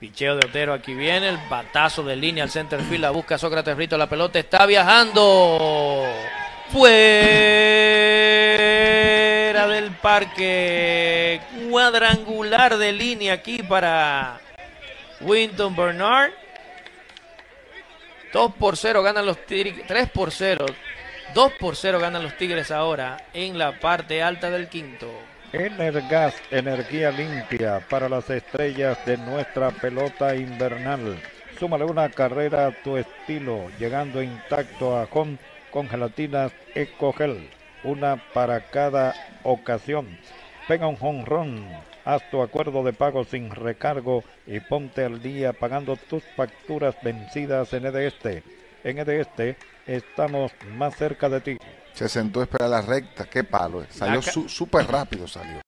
Picheo de Otero, aquí viene el batazo de línea al center field, la busca Sócrates Brito, la pelota está viajando fuera del parque, cuadrangular de línea aquí para Winton Bernard. 2-0 ganan los Tigres, 3-0, 2-0 ganan los Tigres ahora en la parte alta del quinto. Energas, energía limpia para las estrellas de nuestra pelota invernal. Súmale una carrera a tu estilo, llegando intacto a home con gelatinas EcoGel, una para cada ocasión. Pega un jonrón, haz tu acuerdo de pago sin recargo y ponte al día pagando tus facturas vencidas en EDESTE. En EDESTE estamos más cerca de ti. Se sentó a esperar la recta, qué palo, salió súper rápido, salió.